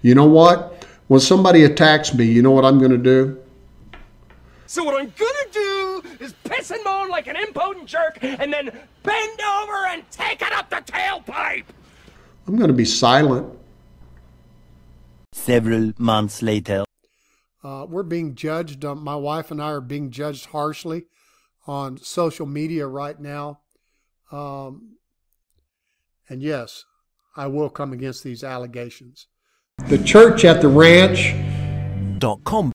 You know what? When somebody attacks me, you know what I'm going to do? So what I'm gonna do is piss and moan like an impotent jerk and then bend over and take it up the tailpipe! I'm going to be silent. Several months later. We're being judged. My wife and I are being judged harshly on social media right now. And yes, I will come against these allegations. The church at the ranch .com